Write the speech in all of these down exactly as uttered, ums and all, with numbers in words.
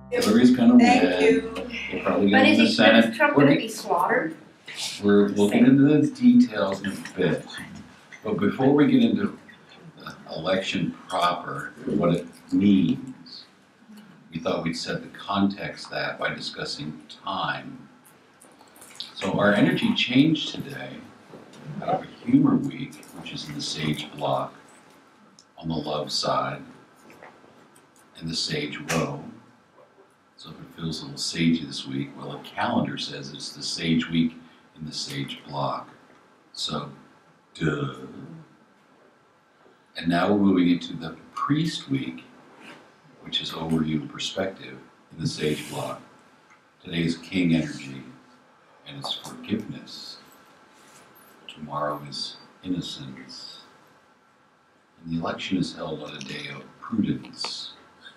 Hillary's gonna Thank win. you. We're probably But gonna is win the he, Senate. is Trump We're gonna get- be slaughtered? We're looking into the details in a bit. But before we get into the election proper, what it means, we thought we'd set the context that by discussing time. So our energy changed today out of a humor week, which is in the sage block on the love side, and the sage row. So if it feels a little sagey this week, well, the calendar says it's the sage week in the sage block. So, duh. And now we're moving into the priest week, which is overview and perspective in the sage block. Today is king energy, and it's forgiveness. Tomorrow is innocence. And the election is held on a day of prudence.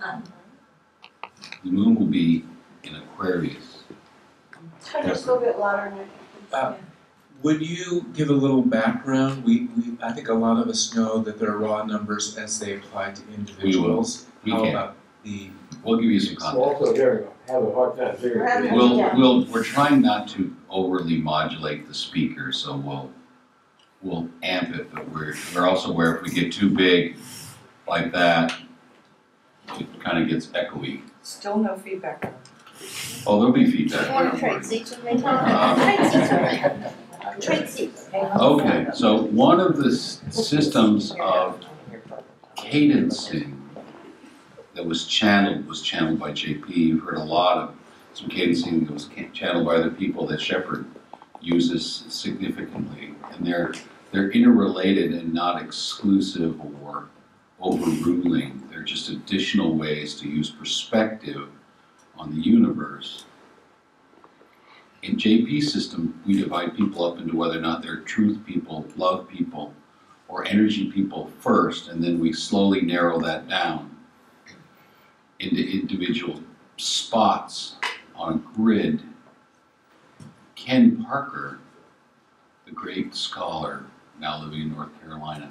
The moon will be in Aquarius. Try just a little bit louder, Nick. Uh, would you give a little background? We, we, I think a lot of us know that there are raw numbers as they apply to individuals. We How can. about the? We'll give you some We're context. also hearing, have a hard time figuring We're having it a- out. We'll, Yeah. we'll, we're trying not to overly modulate the speaker, so we'll, we'll amp it, but we're, we're also aware if we get too big like that, it kind of gets echoey. Still no feedback. Oh, there'll be feedback. You wanna don't trade worry. seats with me? Uh, Trade seats with me. Trade seats. Okay, so one of the s- systems of cadencing that was channeled was channeled by J P. You've heard a lot of some cadencing that was ca- channeled by other people that Shepard uses significantly, and they're they're interrelated and not exclusive or overruling. They're just additional ways to use perspective on the universe. In J P's system, we divide people up into whether or not they're truth people, love people, or energy people first, and then we slowly narrow that down into individual spots on a grid. Ken Parker, the great scholar now living in North Carolina,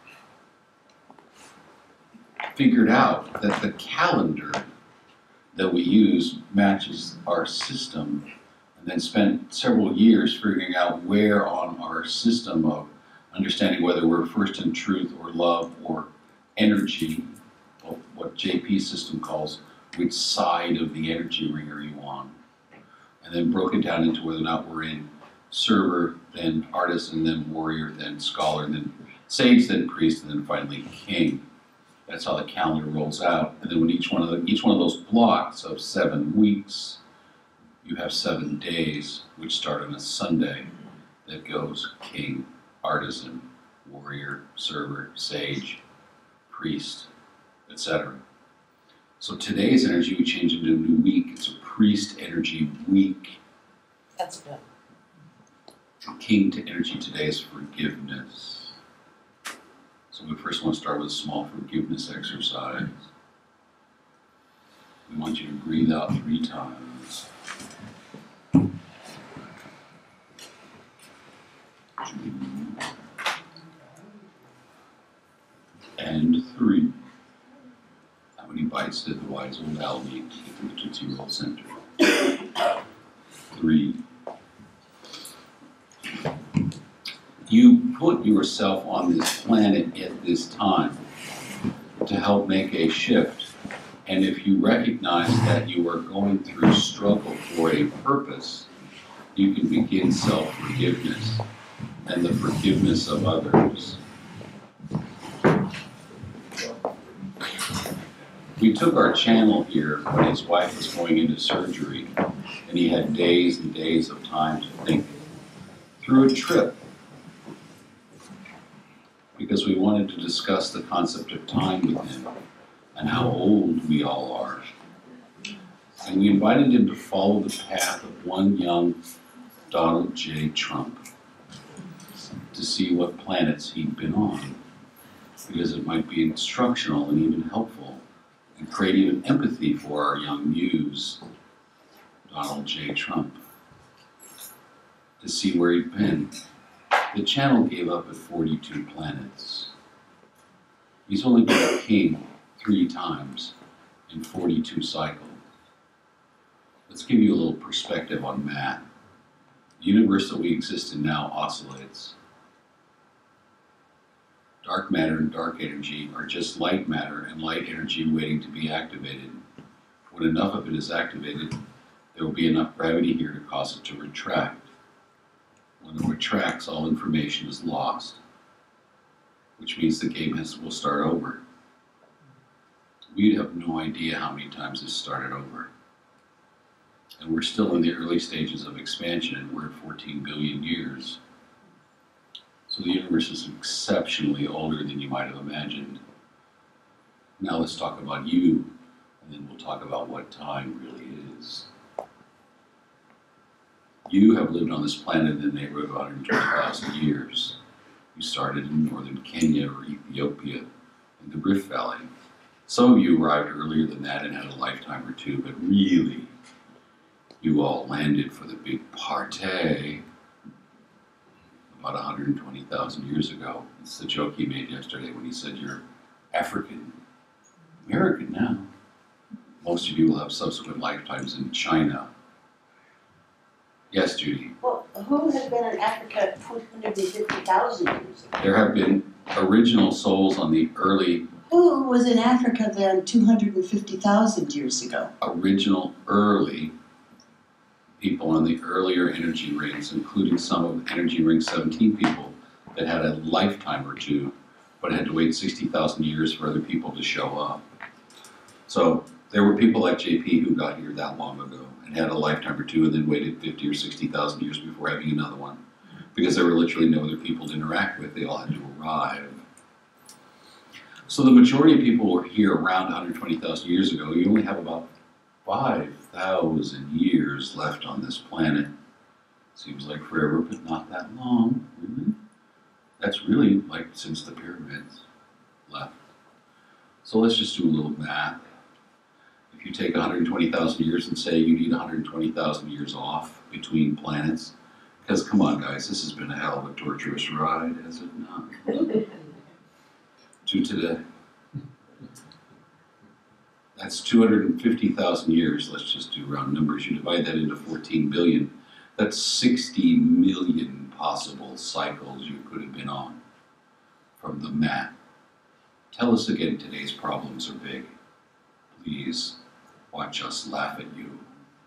figured out that the calendar that we use matches our system, and then spent several years figuring out where on our system of understanding whether we're first in truth or love or energy, or what J P's system calls which side of the energy ring are you on, and then broke it down into whether or not we're in server, then artisan, then warrior, then scholar, then sage, then priest, and then finally king. That's how the calendar rolls out. And then when each one of the, each one of those blocks of seven weeks, you have seven days, which start on a Sunday, that goes king, artisan, warrior, server, sage, priest, et cetera. So today's energy we change into a new week. It's a priest energy week. That's good. King to energy today is forgiveness. So we first want to start with a small forgiveness exercise. We want you to breathe out three times. Two. And three. How many bites did the wise old owl need to get to the Tootsie Roll Center? Three. You put yourself on this planet at this time to help make a shift. And if you recognize that you are going through struggle for a purpose, you can begin self-forgiveness and the forgiveness of others. We took our channel here when his wife was going into surgery, and he had days and days of time to think through a trip, because we wanted to discuss the concept of time with him and how old we all are. And we invited him to follow the path of one young Donald J. Trump to see what planets he'd been on, because it might be instructional and even helpful and create even empathy for our young muse, Donald J. Trump, to see where he'd been. The channel gave up at forty-two planets. He's only been a king three times in forty-two cycles. let's give you a little perspective on math. The universe that we exist in now oscillates. Dark matter and dark energy are just light matter and light energy waiting to be activated. When enough of it is activated, there will be enough gravity here to cause it to retract. When it retracts, all information is lost, which means the game has, will start over. We have no idea how many times this started over. And we're still in the early stages of expansion, and we're at fourteen billion years. So the universe is exceptionally older than you might have imagined. Now let's talk about you, and then we'll talk about what time really is. You have lived on this planet in the neighborhood of one hundred twenty thousand years. You started in northern Kenya or Ethiopia in the Rift Valley. Some of you arrived earlier than that and had a lifetime or two, but really, you all landed for the big party about one hundred twenty thousand years ago. It's the joke he made yesterday when he said you're African. American now. Most of you will have subsequent lifetimes in China. Yes, Judy? Well, who has been in Africa two hundred fifty thousand years ago? There have been original souls on the early, Who was in Africa then two hundred fifty thousand years ago? original early people on the earlier energy rings, including some of energy ring seventeen people that had a lifetime or two, but had to wait sixty thousand years for other people to show up. So there were people like J P who got here that long ago and had a lifetime or two and then waited fifty or sixty thousand years before having another one, because there were literally no other people to interact with. They all had to arrive. So the majority of people were here around one hundred twenty thousand years ago. You only have about five thousand years left on this planet. Seems like forever, but not that long, really. That's really like since the pyramids left. So let's just do a little math. If you take one hundred twenty thousand years and say you need one hundred twenty thousand years off between planets, because come on guys, this has been a hell of a torturous ride, has it not? To today. That's two hundred fifty thousand years, let's just do round numbers. You divide that into fourteen billion, that's sixty million possible cycles you could have been on from the math. Tell us again, today's problems are big. Please watch us laugh at you.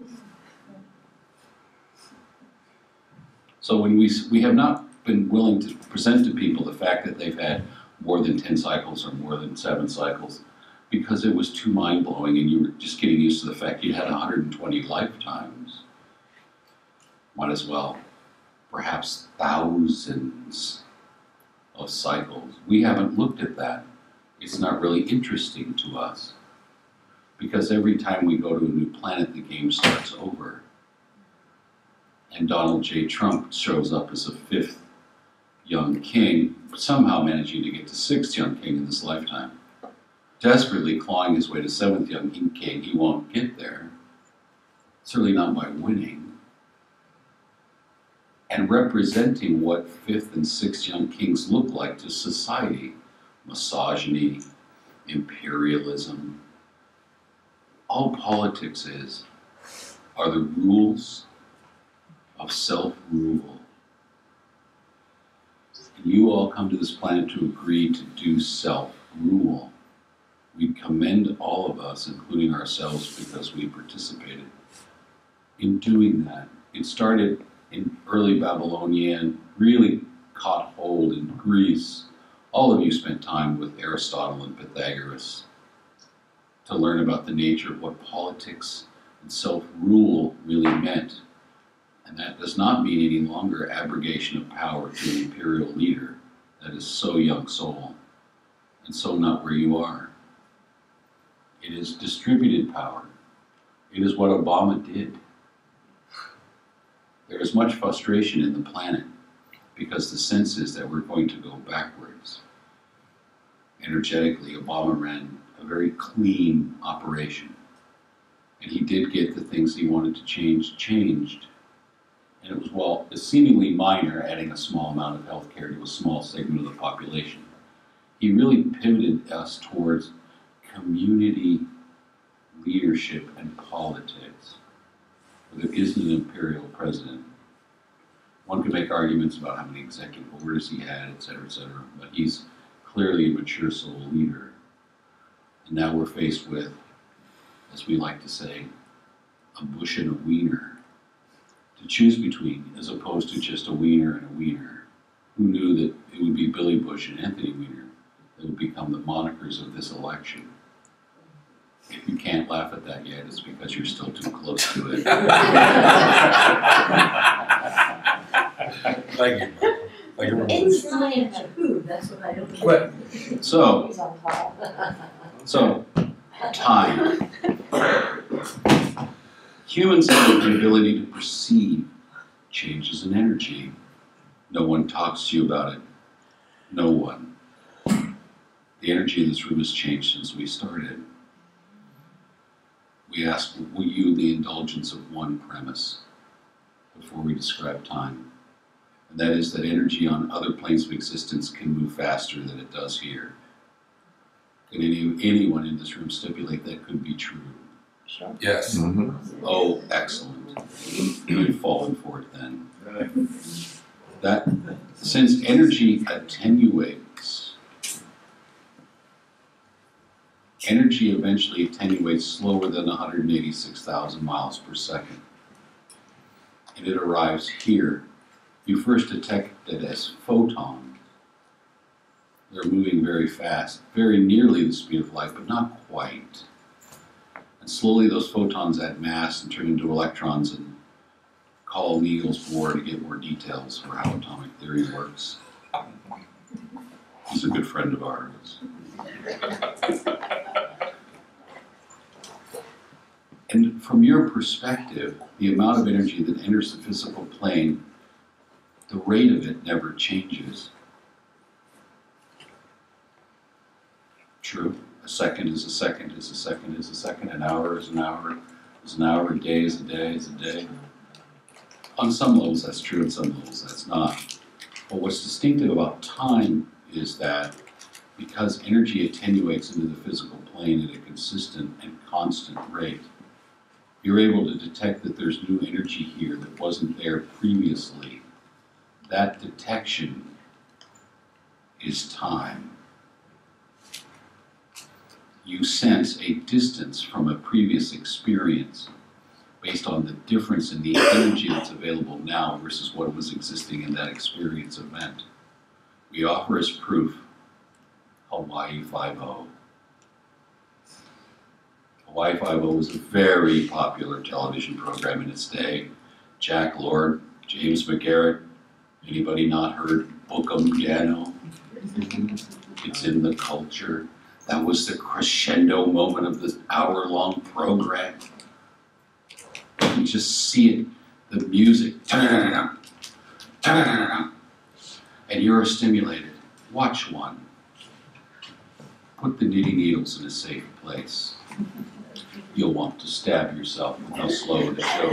So when we, we have not been willing to present to people the fact that they've had more than ten cycles or more than seven cycles, because it was too mind-blowing and you were just getting used to the fact you had one hundred twenty lifetimes. Might as well, perhaps thousands of cycles. We haven't looked at that. It's not really interesting to us, because every time we go to a new planet, the game starts over. And Donald J. Trump shows up as a fifth young king, somehow managing to get to sixth young king in this lifetime. Desperately clawing his way to seventh young king, he won't get there. Certainly not by winning. And representing what fifth and sixth young kings look like to society. Misogyny, imperialism. All politics is are the rules of self-rule. And you all come to this planet to agree to do self-rule. We commend all of us, including ourselves, because we participated in doing that. It started in early Babylonia and really caught hold in Greece. All of you spent time with Aristotle and Pythagoras to learn about the nature of what politics and self-rule really meant. And that does not mean any longer abrogation of power to an imperial leader. That is so young soul, and so not where you are. It is distributed power. It is what Obama did. There is much frustration in the planet because the sense is that we're going to go backwards. Energetically, Obama ran a very clean operation. And he did get the things he wanted to change, changed. And it was, well, seemingly minor, adding a small amount of health care to a small segment of the population. He really pivoted us towards community leadership and politics. where there isn't an imperial president. One could make arguments about how many executive orders he had, et cetera, et cetera, but he's clearly a mature soul leader. And now we're faced with, as we like to say, a bush and a wiener to choose between, as opposed to just a wiener and a wiener. Who knew that it would be Billy Bush and Anthony Weiner that would become the monikers of this election? If you can't laugh at that yet, it's because you're still too close to it. Thank you. Thank you. It's not a who, that's what I don't get. What? So, He's on call. so, time. Humans have the ability to perceive changes in energy. No one talks to you about it. No one. The energy in this room has changed since we started. We ask you the indulgence of one premise before we describe time. And that is that energy on other planes of existence can move faster than it does here. Can any, anyone in this room stipulate that could be true? Sure. Yes. Mm-hmm. Oh, excellent. We've fallen for it then. That, since energy attenuates, energy eventually attenuates slower than one hundred eighty-six thousand miles per second. And it arrives here. You first detect it as photons. They're moving very fast, very nearly the speed of light, but not quite. And slowly those photons add mass and turn into electrons, and call Niels Bohr to get more details for how atomic theory works. He's a good friend of ours. And from your perspective, the amount of energy that enters the physical plane, the rate of it never changes. True. A second is a second is a second is a second. An hour is an hour is an hour. A day is a day is a day. On some levels that's true, on some levels that's not. But what's distinctive about time is that because energy attenuates into the physical plane at a consistent and constant rate, you're able to detect that there's new energy here that wasn't there previously. That detection is time. You sense a distance from a previous experience based on the difference in the energy that's available now versus what was existing in that experience event. We offer as proof Hawaii Five-O. Hawaii Five-O was a very popular television program in its day. Jack Lord, James McGarrett, anybody not heard Bookham Piano? It's in the culture. That was the crescendo moment of this hour-long program. You can just see it, the music, and you're stimulated. Watch one. Put the knitting needles in a safe place. You'll want to stab yourself with how slow the show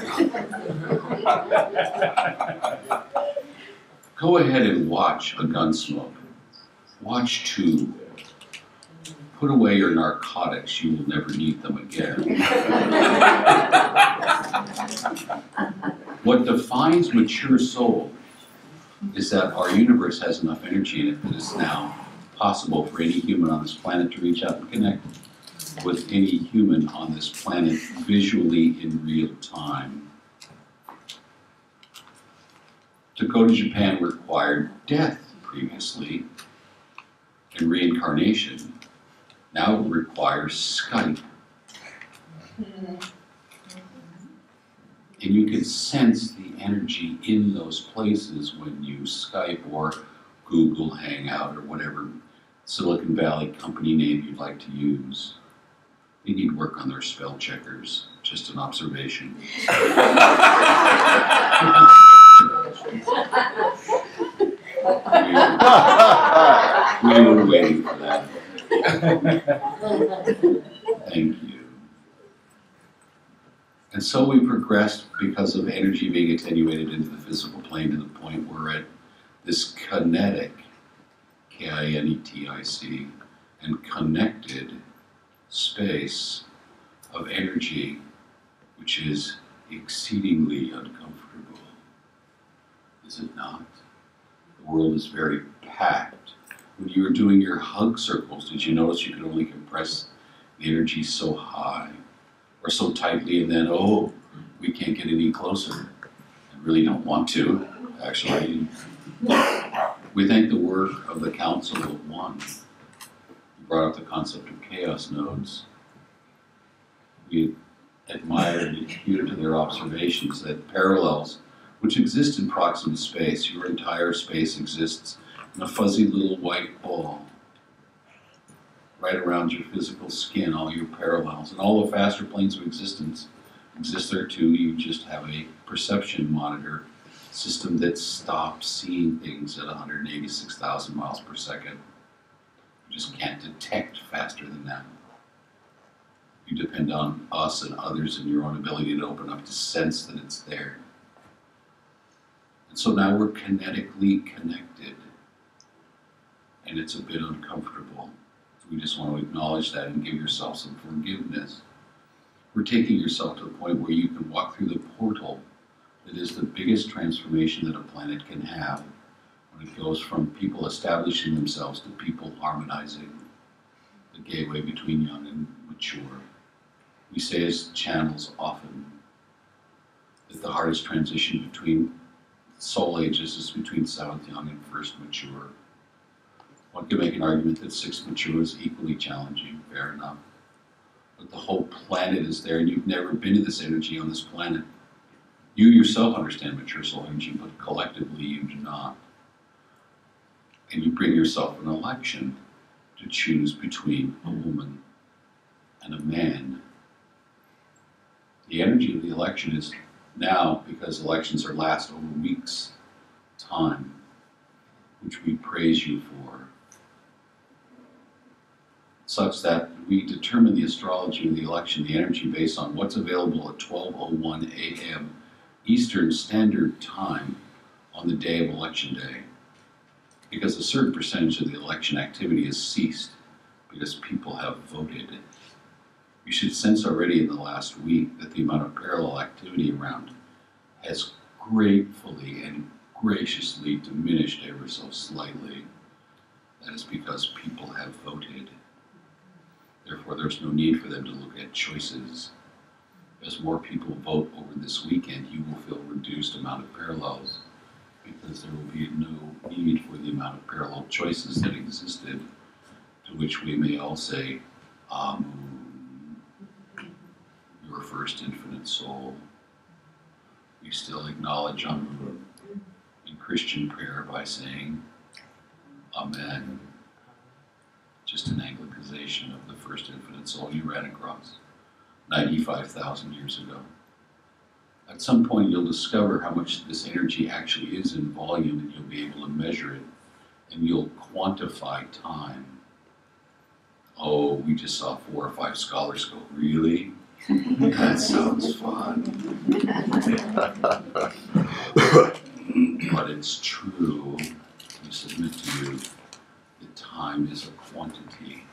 goes. Go ahead and watch a Gunsmoke. Watch two. Put away your narcotics, you will never need them again. What defines mature soul is that our universe has enough energy in it that it's now possible for any human on this planet to reach out and connect with any human on this planet visually in real time. To go to Japan required death previously and reincarnation. Now it requires Skype. And you can sense the energy in those places when you Skype or Google Hangout or whatever Silicon Valley company name you'd like to use. They need work on their spell checkers. Just an observation. we, we were waiting for that. Thank you. And so we progressed because of energy being attenuated into the physical plane to the point where we're at this kinetic, K I N E T I C, and connected space of energy, which is exceedingly uncomfortable, is it not? The world is very packed. When you were doing your hug circles, did you notice you could only compress the energy so high or so tightly, and then, oh, we can't get any closer? I really don't want to, actually. We thank the work of the Council of One. We brought up the concept of chaos nodes. We admire and adhere to their observations that parallels, which exist in proximate space, your entire space exists in a fuzzy little white ball right around your physical skin, all your parallels, and all the faster planes of existence exist there too. You just have a perception monitor system that stops seeing things at one hundred eighty-six thousand miles per second. You just can't detect faster than that. You depend on us and others and your own ability to open up to sense that it's there. And so now we're kinetically connected, and it's a bit uncomfortable. We just want to acknowledge that and give yourself some forgiveness. We're taking yourself to the point where you can walk through the portal that is the biggest transformation that a planet can have when it goes from people establishing themselves to people harmonizing, the gateway between young and mature. We say as channels often that the hardest transition between soul ages is between seventh young and first mature. One could make an argument that sixth mature is equally challenging, fair enough. But the whole planet is there, and you've never been to this energy on this planet. You yourself understand mature soul energy, but collectively you do not. And you bring yourself an election to choose between a woman and a man. The energy of the election is now, because elections are last over weeks' time, which we praise you for, such that we determine the astrology of the election, the energy, based on what's available at twelve oh one a m Eastern Standard Time on the day of Election Day. Because a certain percentage of the election activity has ceased because people have voted. You should sense already in the last week that the amount of parallel activity around has gratefully and graciously diminished ever so slightly. That is because people have voted. Therefore, there's no need for them to look at choices. As more people vote over this weekend, you will feel reduced amount of parallels, because there will be no need for the amount of parallel choices that existed, to which we may all say, Amun, your first infinite soul. We still acknowledge Amun in Christian prayer by saying, Amen. Just an Anglicization of the first infinite soul you ran across ninety-five thousand years ago. At some point you'll discover how much this energy actually is in volume, and you'll be able to measure it, and you'll quantify time. Oh, we just saw four or five scholars go, really? That sounds fun. But it's true, we submit to you, that time is a quantity.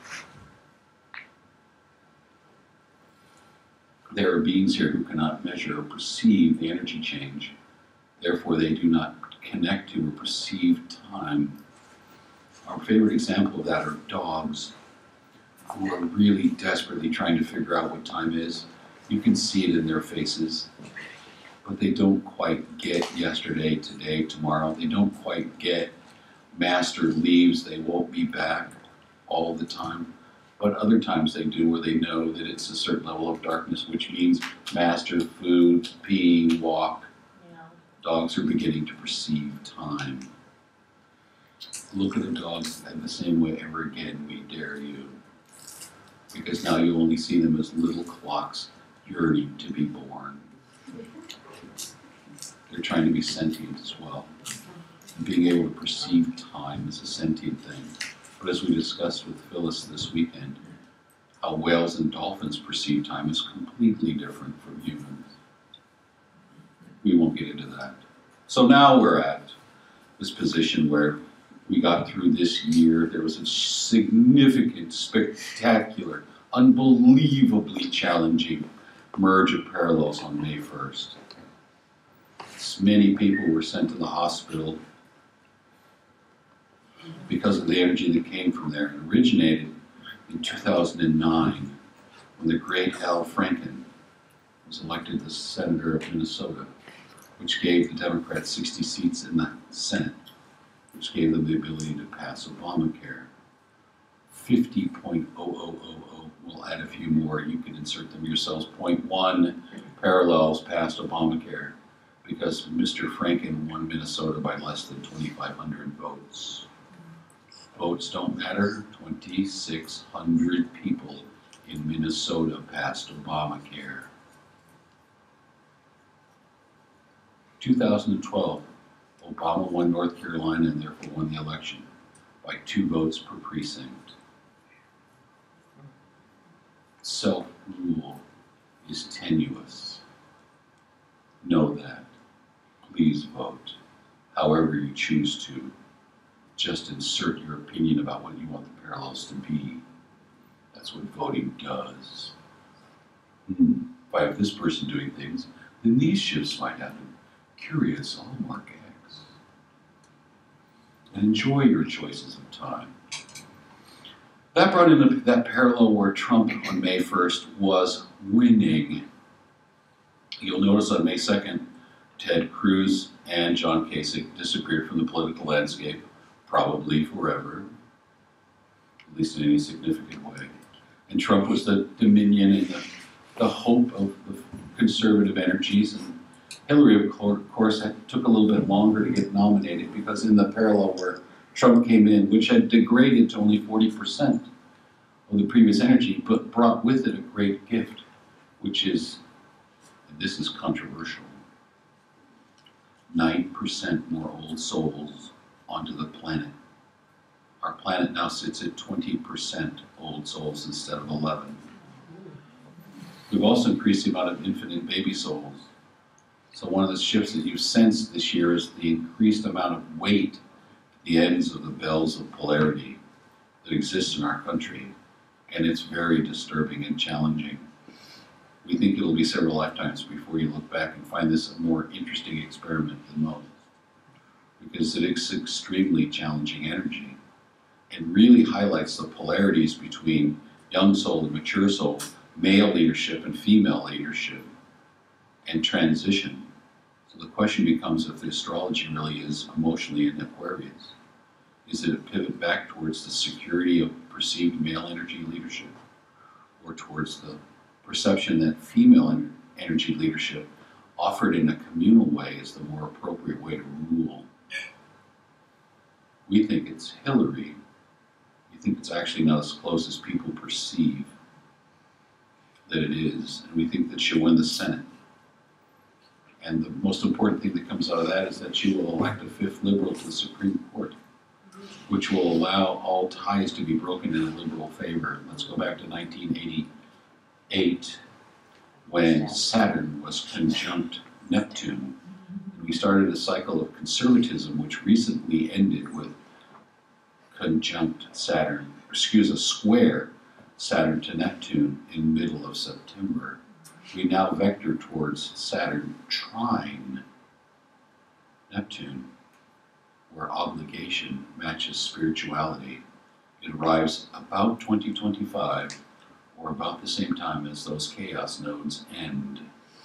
There are beings here who cannot measure or perceive the energy change. Therefore, they do not connect to or perceive time. Our favorite example of that are dogs who are really desperately trying to figure out what time is. You can see it in their faces, but they don't quite get yesterday, today, tomorrow. They don't quite get master leaves, they won't be back all the time. But other times they do, where they know that it's a certain level of darkness, which means master, food, pee, walk. Yeah. Dogs are beginning to perceive time. Look at a dog in the same way ever again, we dare you. Because now you only see them as little clocks yearning to be born. They're trying to be sentient as well. And being able to perceive time is a sentient thing. But as we discussed with Phyllis this weekend, how whales and dolphins perceive time is completely different from humans. We won't get into that. So now we're at this position where we got through this year. There was a significant, spectacular, unbelievably challenging merge of parallels on May first. Many people were sent to the hospital because of the energy that came from there. It originated in two thousand nine when the great Al Franken was elected the senator of Minnesota, which gave the Democrats sixty seats in the Senate, which gave them the ability to pass Obamacare. fifty point zero zero zero zero, we'll add a few more, you can insert them yourselves, zero point one parallels past Obamacare because Mister Franken won Minnesota by less than twenty-five hundred votes. Votes don't matter, twenty-six hundred people in Minnesota passed Obamacare. two thousand twelve, Obama won North Carolina and therefore won the election by two votes per precinct. Self-rule is tenuous. Know that. Please vote however you choose to. Just insert your opinion about what you want the parallels to be. That's what voting does. Hmm. If I have this person doing things, then these shifts might happen. Curious, I'll mark X. And enjoy your choices of time. That brought in a, that parallel where Trump on May first was winning. You'll notice on May second, Ted Cruz and John Kasich disappeared from the political landscape, probably forever, at least in any significant way. And Trump was the dominion and the, the hope of the conservative energies. And Hillary, of course, had, took a little bit longer to get nominated because in the parallel where Trump came in, which had degraded to only forty percent of the previous energy, but brought with it a great gift, which is, and this is controversial, nine percent more old souls onto the planet. Our planet now sits at twenty percent old souls instead of eleven. We've also increased the amount of infant and baby souls. So one of the shifts that you've sensed this year is the increased amount of weight at the ends of the bells of polarity that exist in our country. And it's very disturbing and challenging. We think it'll be several lifetimes before you look back and find this a more interesting experiment than most. Because it is extremely challenging energy and really highlights the polarities between young soul and mature soul, male leadership and female leadership, and transition. So the question becomes if the astrology really is emotionally in Aquarius. Is it a pivot back towards the security of perceived male energy leadership, or towards the perception that female en energy leadership offered in a communal way is the more appropriate way to rule? We think it's Hillary. We think it's actually not as close as people perceive that it is, and we think that she'll win the Senate. And the most important thing that comes out of that is that she will elect a fifth liberal to the Supreme Court, which will allow all ties to be broken in a liberal favor. Let's go back to nineteen eighty-eight, when Saturn was conjunct Neptune. And we started a cycle of conservatism, which recently ended with conjunct Saturn, excuse us, square Saturn to Neptune in middle of September. We now vector towards Saturn trine Neptune, where obligation matches spirituality. It arrives about twenty twenty-five, or about the same time as those chaos nodes end.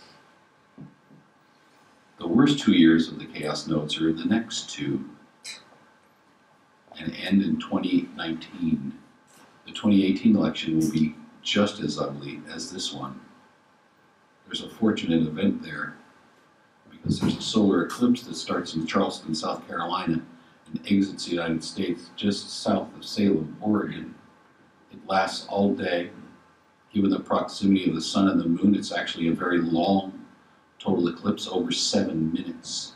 The worst two years of the chaos nodes are in the next two, and end in twenty nineteen. The twenty eighteen election will be just as ugly as this one. There's a fortunate event there, because there's a solar eclipse that starts in Charleston, South Carolina, and exits the United States just south of Salem, Oregon. It lasts all day. Given the proximity of the sun and the moon, it's actually a very long total eclipse, over seven minutes.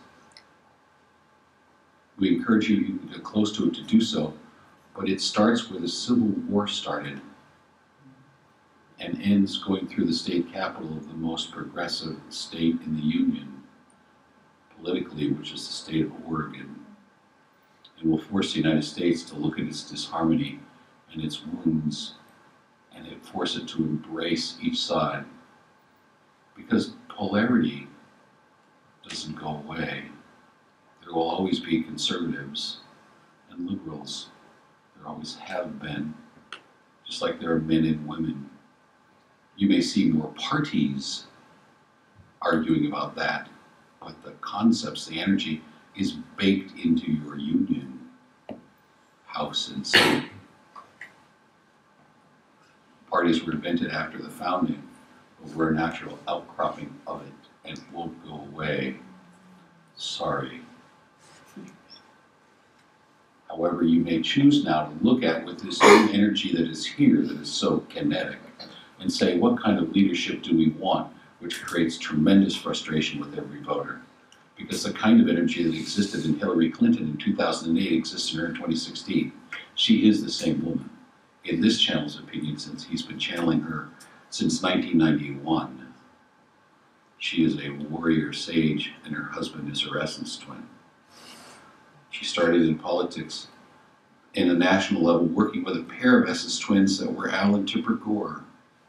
We encourage you, you can get close to it to do so, but it starts where the Civil War started and ends going through the state capital of the most progressive state in the Union, politically, which is the state of Oregon. It will force the United States to look at its disharmony and its wounds, and it force it to embrace each side Because polarity doesn't go away. There will always be conservatives and liberals. There always have been, just like there are men and women. You may see more parties arguing about that, but the concepts, the energy is baked into your union, house and state. Parties were invented after the founding, but we're a natural outcropping of it, and it won't go away. Sorry. However, you may choose now to look at with this new energy that is here, that is so kinetic, and say, what kind of leadership do we want, which creates tremendous frustration with every voter. Because the kind of energy that existed in Hillary Clinton in two thousand eight exists in her in twenty sixteen. She is the same woman. In this channel's opinion, since he's been channeling her since nineteen ninety-one. She is a warrior sage, and her husband is her essence twin. She started in politics in a national level, working with a pair of essence twins that were Al and Tipper Gore.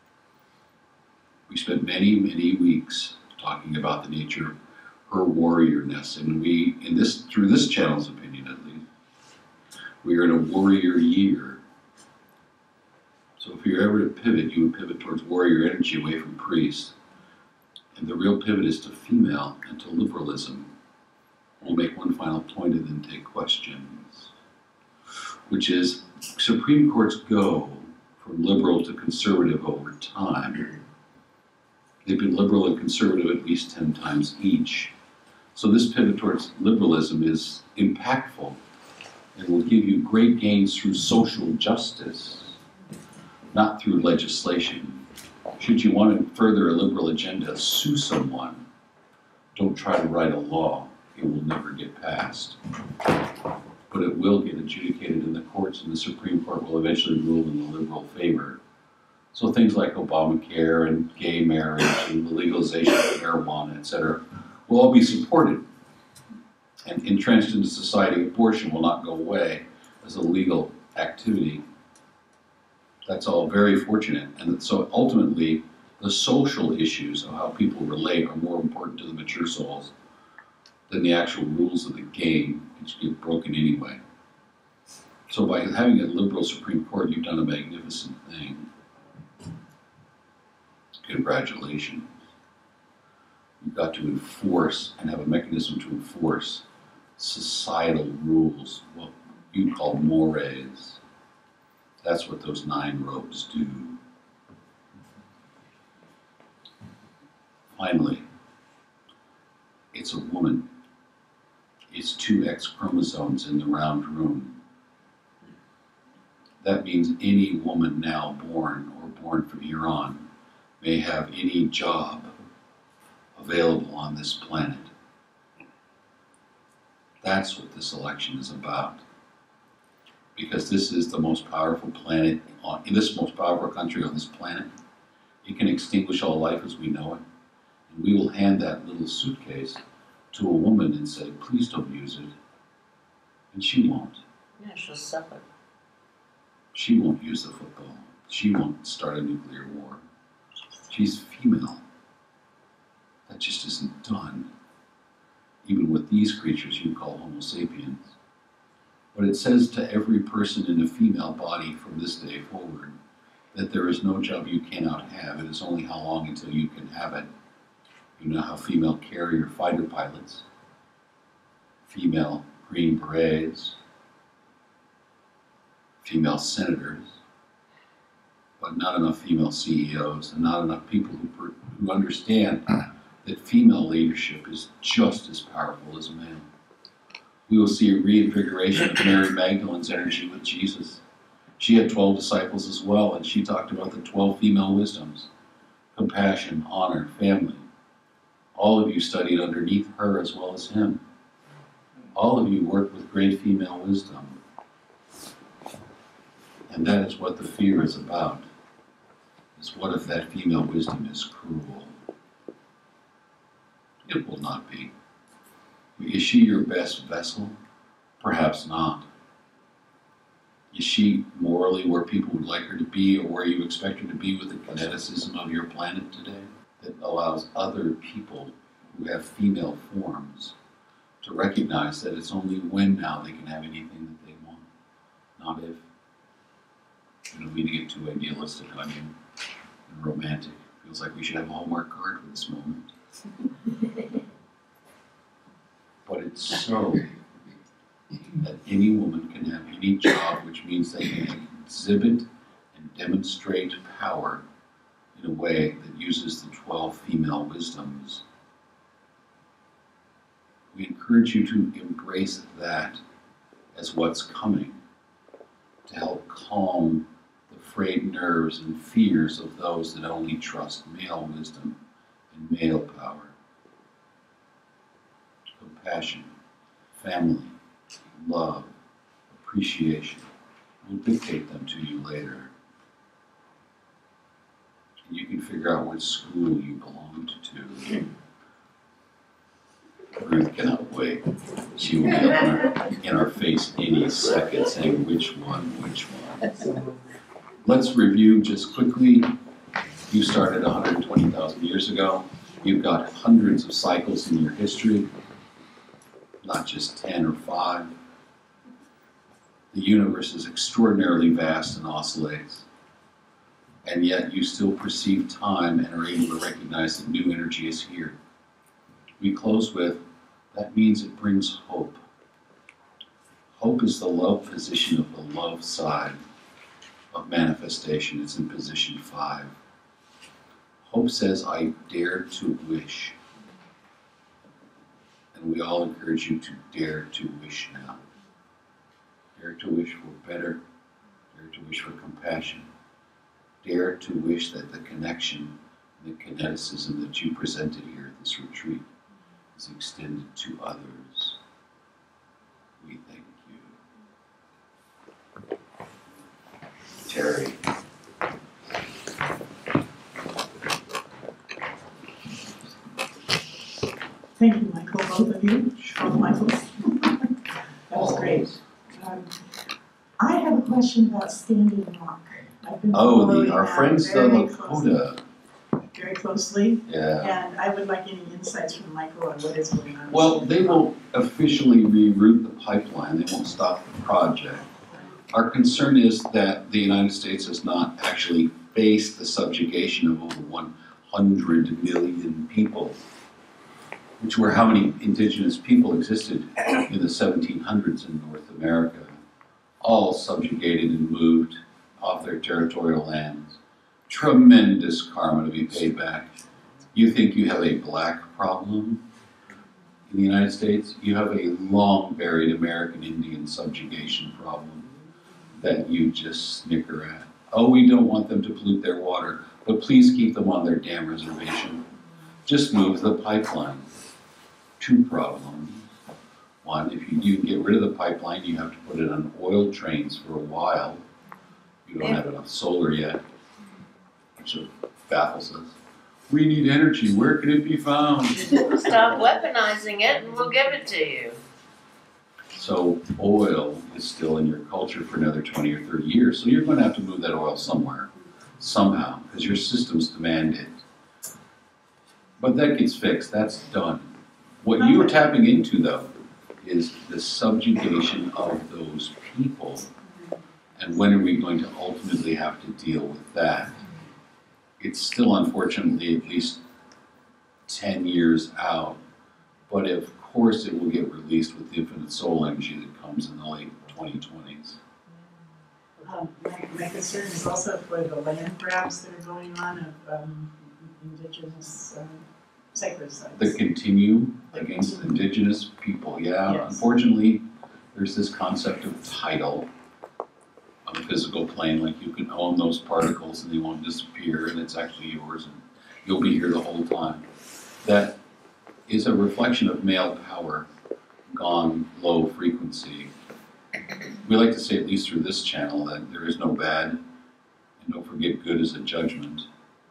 We spent many, many weeks talking about the nature of her warriorness, and we, in this, through this channel's opinion at least, we are in a warrior year. So if you're ever to pivot, you would pivot towards warrior energy away from priest. And the real pivot is to female and to liberalism. We'll make one final point and then take questions, which is Supreme Courts go from liberal to conservative over time. They've been liberal and conservative at least ten times each. So this pivot towards liberalism is impactful and will give you great gains through social justice, not through legislation. Should you want to further a liberal agenda, sue someone. Don't try to write a law. It will never get passed. But it will get adjudicated in the courts, and the Supreme Court will eventually rule in the liberal favor. So things like Obamacare and gay marriage and the legalization of marijuana, et cetera, will all be supported. And entrenched into society, abortion will not go away as a legal activity. That's all very fortunate. And so ultimately, the social issues of how people relate are more important to the mature souls than the actual rules of the game, which get broken anyway. So by having a liberal Supreme Court, you've done a magnificent thing. Congratulations. You've got to enforce and have a mechanism to enforce societal rules, what you call mores. That's what those nine robes do. Finally, it's a woman. It's two X chromosomes in the round room. That means any woman now born or born from here on may have any job available on this planet. That's what this election is about. Because this is the most powerful planet, on, in this most powerful country on this planet. It can extinguish all life as we know it. And we will hand that little suitcase to a woman and say, please don't use it. And she won't. Yeah, she'll suffer. She won't use the football. She won't start a nuclear war. She's female. That just isn't done. Even with these creatures you call Homo sapiens. But it says to every person in a female body from this day forward that there is no job you cannot have. It is only how long until you can have it. You know how female carrier fighter pilots, female Green Berets, female senators, but not enough female C E Os and not enough people who, who understand that female leadership is just as powerful as male. We will see a reinvigoration of Mary Magdalene's energy with Jesus. She had twelve disciples as well, and she talked about the twelve female wisdoms: compassion, honor, family. All of you studied underneath her as well as him. All of you worked with great female wisdom. And that is what the fear is about. Is what if that female wisdom is cruel? It will not be. Is she your best vessel? Perhaps not. Is she morally where people would like her to be, or where you expect her to be with the kineticism of your planet today? that allows other people who have female forms to recognize that it's only when now they can have anything that they want, not if. I don't mean to get too idealistic on you and romantic. Feels like we should have a Hallmark card for this moment. But it's so that any woman can have any job, which means they can exhibit and demonstrate power in a way that uses the twelve female wisdoms. We encourage you to embrace that as what's coming, to help calm the frayed nerves and fears of those that only trust male wisdom and male power. Compassion, family, love, appreciation will dictate them to you later. And you can figure out which school you belonged to. Ruth cannot wait. She will be up in our, in our face any second saying which one, which one. Let's review just quickly. You started one hundred twenty thousand years ago. You've got hundreds of cycles in your history, not just ten or five. The universe is extraordinarily vast and oscillates, and yet you still perceive time and are able to recognize that new energy is here. We close with, that means it brings hope. Hope is the love position of the love side of manifestation. It's in position five. Hope says, I dare to wish. And we all encourage you to dare to wish now. Dare to wish for better. Dare to wish for compassion. Dare to wish that the connection, the kineticism that you presented here at this retreat is extended to others. We thank you. Terry. Thank you, Michael, both of you, both Michaels. That was great. Um, I have a question about Standing Rock. I've been Oh, following the, our that friends, the very closely, Lakota. very closely, Yeah. and I would like any insights from Michael on what is going on. Well, they will officially reroute the pipeline. They won't stop the project. Our concern is that the United States has not actually faced the subjugation of over one hundred million people, which were how many indigenous people existed in the seventeen hundreds in North America, all subjugated and moved off their territorial lands. Tremendous karma to be paid back. You think you have a black problem in the United States? You have a long buried American Indian subjugation problem that you just snicker at. Oh, we don't want them to pollute their water, but please keep them on their damn reservation. Just move the pipeline. Two problems. One, if you, you can get rid of the pipeline, you have to put it on oil trains for a while. You don't have enough solar yet, which baffles us. We need energy. Where can it be found? Stop weaponizing it and we'll give it to you. So oil is still in your culture for another twenty or thirty years. So you're going to have to move that oil somewhere, somehow, because your systems demand it. But that gets fixed. That's done. What you are tapping into, though, is the subjugation of those people. And when are we going to ultimately have to deal with that? It's still, unfortunately, at least ten years out. But of course, it will get released with the infinite soul energy that comes in the late twenty twenties. Um, my, my concern is also for the land grabs that are going on of um, indigenous um, sacred sites. That continue against indigenous people, yeah. Yes. Unfortunately, there's this concept of title on the physical plane, like you can own those particles and they won't disappear and it's actually yours and you'll be here the whole time. That is a reflection of male power gone low frequency. We like to say, at least through this channel, that there is no bad, and don't forget good is a judgment.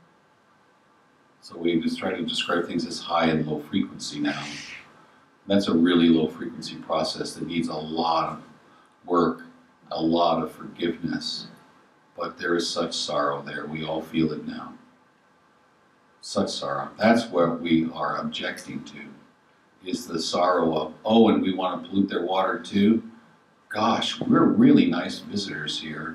So we just try to describe things as high and low frequency now. That's a really low frequency process that needs a lot of work, a lot of forgiveness, but there is such sorrow there. We all feel it now. such sorrow. That's what we are objecting to, is the sorrow of, oh, and we want to pollute their water too? Gosh, we're really nice visitors here.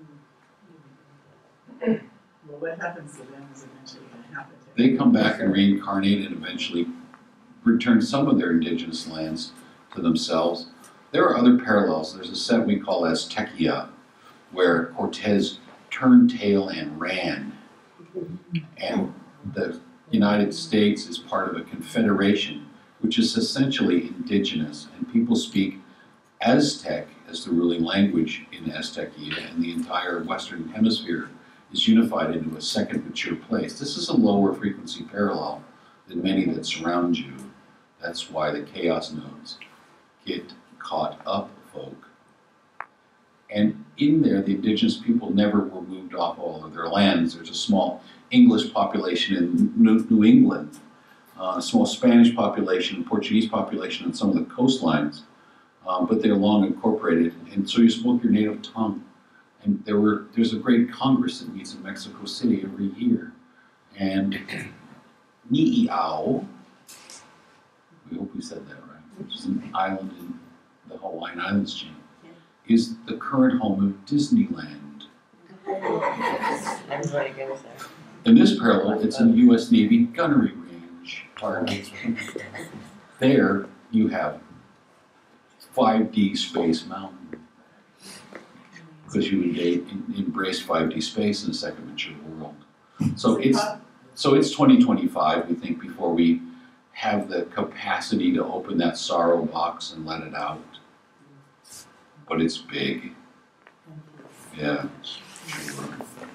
Well, what happens to them is eventually gonna happen to them. They come back and reincarnate and eventually return some of their indigenous lands to themselves. There are other parallels. There's a set we call Aztecia, where Cortez turned tail and ran. And the United States is part of a confederation, which is essentially indigenous, and people speak Aztec as the ruling language in Aztecia, and the entire Western Hemisphere is unified into a second mature place. This is a lower frequency parallel than many that surround you. That's why the chaos nodes get caught up, folk. And in there, the indigenous people never were moved off all of their lands. There's a small English population in New, New England, uh, a small Spanish population, Portuguese population on some of the coastlines, um, but they're long incorporated, and so you spoke your native tongue. And there were there's a great congress that meets in Mexico City every year, and Ni'iao, we hope we said that right, which is an island in the Hawaiian Islands chain, is the current home of Disneyland. Everybody goes there. In this parallel, it's a U S Navy gunnery range park. There you have five D Space Mountain, because you engage, embrace five D space in a second mature world. So it's so it's twenty twenty-five, we think, before we have the capacity to open that sorrow box and let it out. But it's big. Yeah, sure.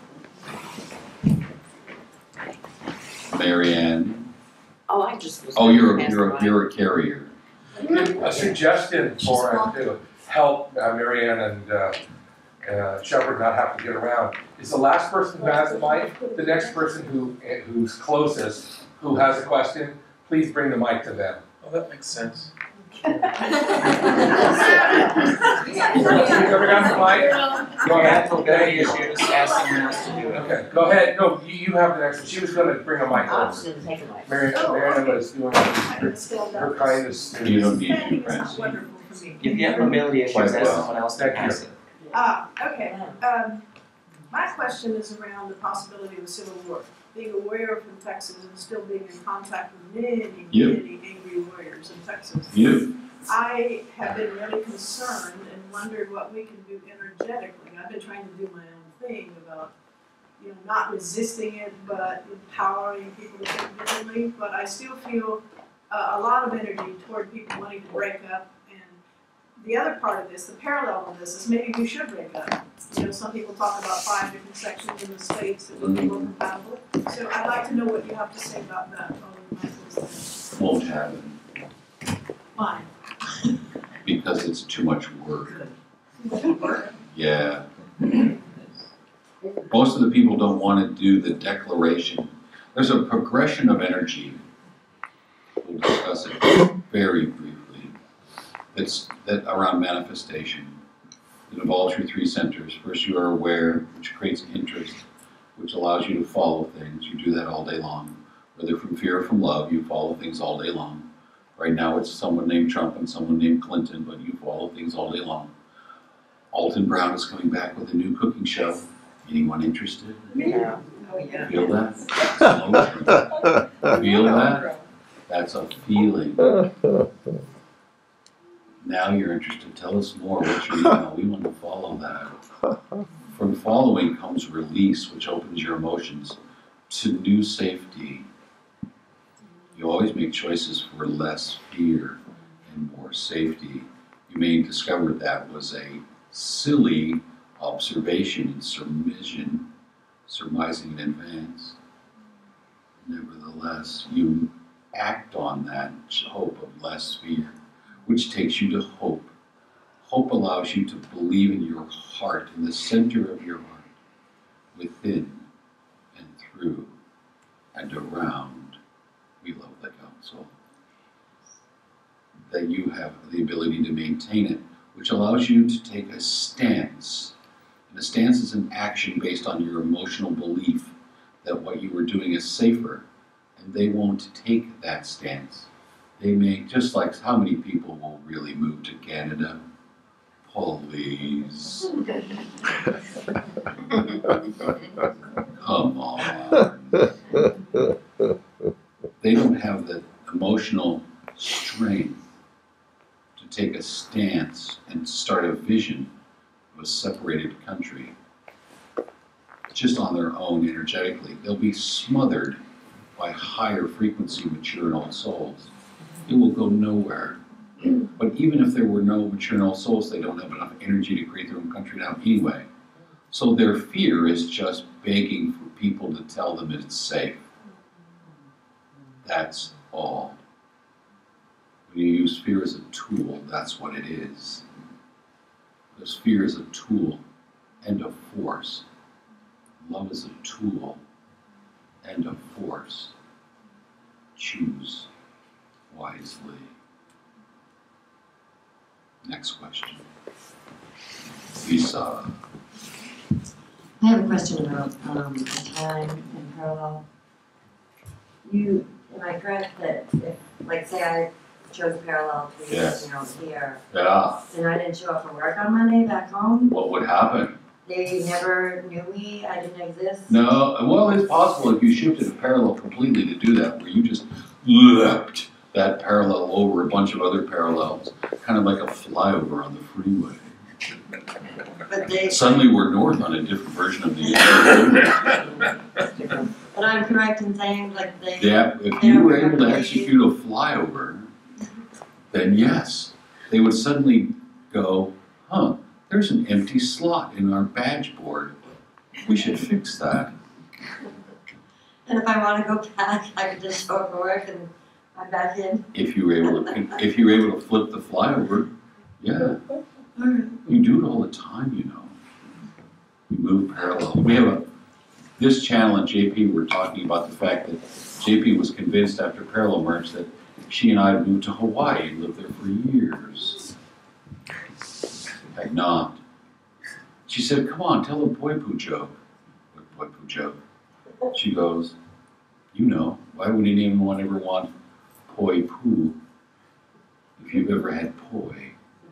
Marianne. Oh, I just was. Oh, you're a, gonna you're ask a, you're a carrier. A suggestion for uh, to help uh, Marianne and uh, uh, Shepard not have to get around is the last person who has a mic, the next person who who's closest, who has a question, please bring the mic to them. Oh, that makes sense. You ever got the mic? Go ahead. Okay, you should just ask someone else to do it. Okay, go ahead. No, you, you have the next one. She was going to bring a mic I was over. gonna take a mic. Marianne, Marianne was doing her, her kindness. You don't need to, Francis. Wonderful for me. If you have mobility issues, Quite ask well. someone else to Thank pass you. it. Ah, okay. Um, my question is around the possibility of a civil war. Being a warrior from Texas and still being in contact with many, You. many angry warriors in Texas. You. I have been really concerned and wondered what we can do energetically. I've been trying to do my own thing about, you know, not resisting it, but empowering people to think differently. But I still feel uh, a lot of energy toward people wanting to break up. And the other part of this, the parallel of this, is maybe we should break up. You know, some people talk about five different sections in the states that would be more compatible. So I'd like to know what you have to say about that. Won't happen, Fine. because it's too much work. Yeah. Most of the people don't want to do the declaration. There's a progression of energy. We'll discuss it very briefly. It's that around manifestation. It involves your three centers. First, you are aware, which creates interest, which allows you to follow things. You do that all day long. Whether from fear or from love, you follow things all day long. Right now it's someone named Trump and someone named Clinton, but you follow things all day long. Alton Brown is coming back with a new cooking show. Anyone interested? Yeah. Oh, yeah. Feel that? Feel that? That's a feeling. Now you're interested. Tell us more. What's your email? We want to follow that. From following comes release, which opens your emotions to new safety. You always make choices for less fear and more safety. You may have discovered that was a silly observation and surmission, surmising in advance. Nevertheless, you act on that hope of less fear, which takes you to hope. Hope allows you to believe in your heart, in the center of your heart, within and through and around. We love the council. That you have the ability to maintain it, which allows you to take a stance. And a stance is an action based on your emotional belief that what you were doing is safer and they won't take that stance. They may, just like how many people will really move to Canada? Please. Come on. They don't have the emotional strength to take a stance and start a vision of a separated country just on their own energetically. They'll be smothered by higher frequency mature and old souls. It will go nowhere. But even if there were no mature and old souls, they don't have enough energy to create their own country now anyway. So their fear is just begging for people to tell them it's safe. That's all. When you use fear as a tool, that's what it is. Because fear is a tool and a force. Love is a tool and a force. Choose wisely. Next question. Lisa. I have a question about um, the time and parallel. You, am I correct that if, like, say I chose parallel to Yes. you know, here, Yeah. and I didn't show up for work on Monday back home, What would happen? they never knew me, I didn't exist? No, well, it's possible if you shifted a parallel completely to do that, where you just leapt that parallel over a bunch of other parallels, kind of like a flyover on the freeway. But they, Suddenly we're north on a different version of the but I'm correct in saying, like, they. Yeah, if you were able to execute a flyover, then yes, they would suddenly go, huh, there's an empty slot in our badge board. We should fix that. And if I want to go back, I could just show up for work and I'm back in. If you were able to, if you were able to flip the flyover, yeah. You do it all the time, you know. You move parallel. We have a, this channel and J P were talking about the fact that J P was convinced after Parallel merge that she and I had moved to Hawaii and lived there for years. Had not. She said, come on, tell a boy poo joke. What boy poo joke? She goes, you know, why would anyone ever want poi poo if you've ever had poi?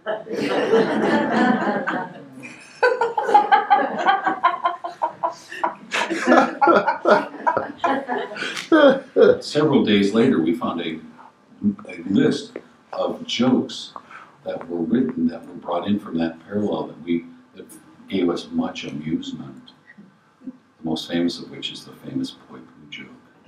Several days later, we found a, a list of jokes that were written, that were brought in from that parallel, that we that gave us much amusement. The most famous of which is the famous poi poo joke.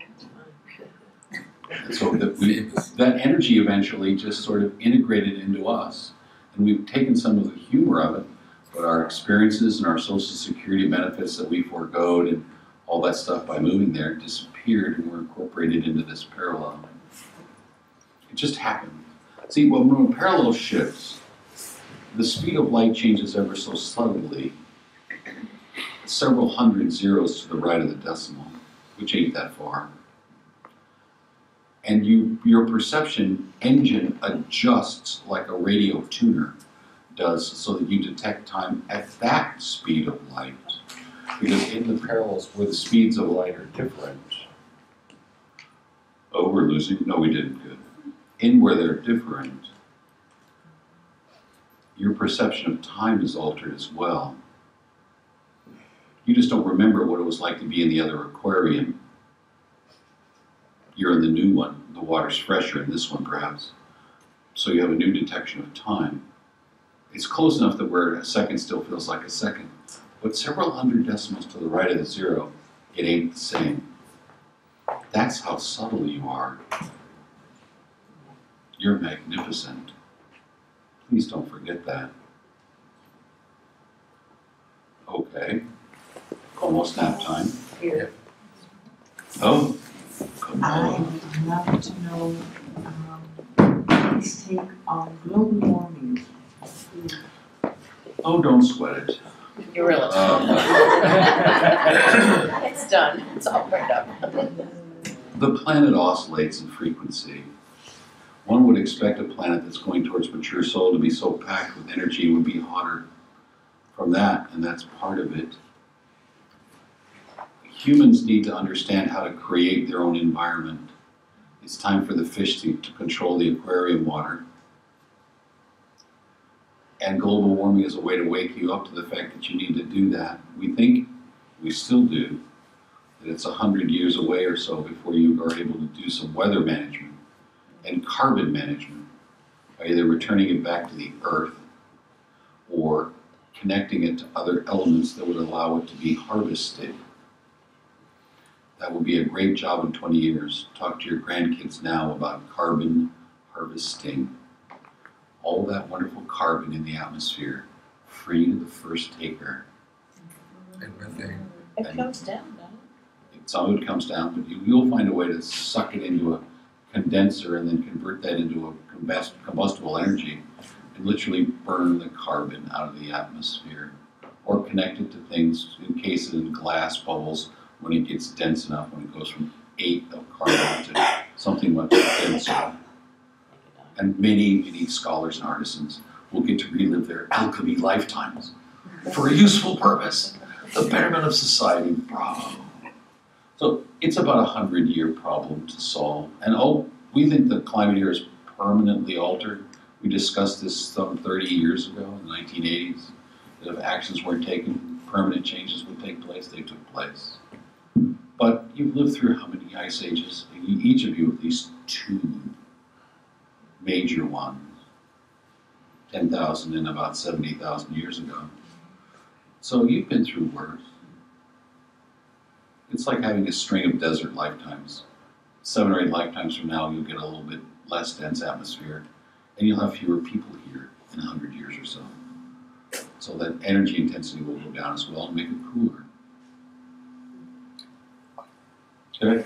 And so that we, that energy eventually just sort of integrated into us. And we've taken some of the humor of it, but our experiences and our social security benefits that we foregoed and all that stuff by moving there disappeared and were incorporated into this parallel. It just happened. See, when, when a parallel shifts, the speed of light changes ever so subtly. Several hundred zeros to the right of the decimal, which ain't that far. And you, your perception engine adjusts like a radio tuner does, so that you detect time at that speed of light. Because in the parallels where the speeds of light are different, oh, we're losing, no we didn't, good. In where they're different, your perception of time is altered as well. You just don't remember what it was like to be in the other aquarium. You're in the new one, the water's fresher in this one perhaps. So you have a new detection of time. It's close enough that where a second still feels like a second. But several hundred decimals to the right of the zero, it ain't the same. That's how subtle you are. You're magnificent. Please don't forget that. Okay. Almost nap time. Here. Oh, come I on. would love to know um, his take on global warming. Oh, don't sweat it. You really. Um, It's done, it's all burned up. The planet oscillates in frequency. One would expect a planet that's going towards mature soul to be so packed with energy it would be hotter from that, and that's part of it. Humans need to understand how to create their own environment. It's time for the fish to, to control the aquarium water. And global warming is a way to wake you up to the fact that you need to do that. We think, we still do, that it's a hundred years away or so before you are able to do some weather management and carbon management by either returning it back to the earth or connecting it to other elements that would allow it to be harvested. That would be a great job in twenty years. Talk to your grandkids now about carbon harvesting. All that wonderful carbon in the atmosphere, free to the first taker. And methane. It And- comes down, doesn't it? Some of it comes down, but you, you'll find a way to suck it into a condenser and then convert that into a combust, combustible energy and literally burn the carbon out of the atmosphere. Or connect it to things, encase it in glass bubbles when it gets dense enough, when it goes from eight of carbon to something much denser. And many, many scholars and artisans will get to relive their alchemy lifetimes for a useful purpose, the betterment of society. Bravo. So it's about a hundred year problem to solve. And oh, we think the climate here is permanently altered. We discussed this some thirty years ago in the nineteen eighties. That if actions weren't taken, permanent changes would take place. They took place. But you've lived through how many ice ages? Each of you at least two major ones. ten thousand and about seventy thousand years ago. So you've been through worse. It's like having a string of desert lifetimes. Seven or eight lifetimes from now, you'll get a little bit less dense atmosphere, and you'll have fewer people here in a hundred years or so. So that energy intensity will go down as well and make it cooler. Okay?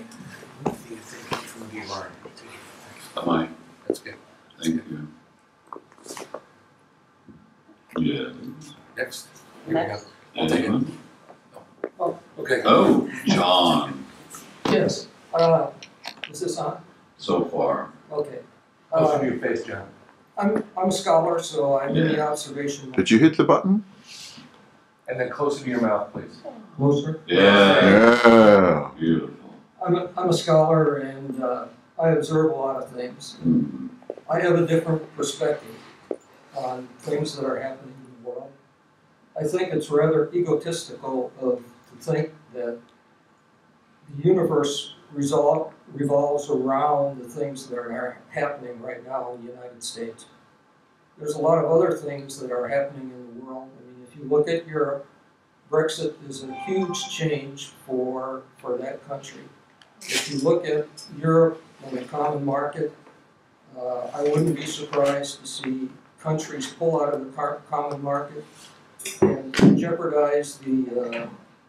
Am I? That's good. Thank you. Yeah. Next. Next. I'll take it. Anyone? Okay. Oh, John, Yes, uh, is this on? so far. Okay. Close Uh, to your face, John. I'm, I'm a scholar, so I'm in the Yeah. observation. Did you hit the button? And then closer to your mouth, please. Closer? Yeah. Yeah. Beautiful. I'm a, I'm a scholar and, uh, I observe a lot of things. Mhm. I have a different perspective on things that are happening in the world. I think it's rather egotistical of, to think that the universe resol- revolves around the things that are happening right now in the United States. There's a lot of other things that are happening in the world. I mean, if you look at Europe, Brexit is a huge change for, for that country. If you look at Europe and the common market, uh, I wouldn't be surprised to see countries pull out of the car- common market and jeopardize the, uh,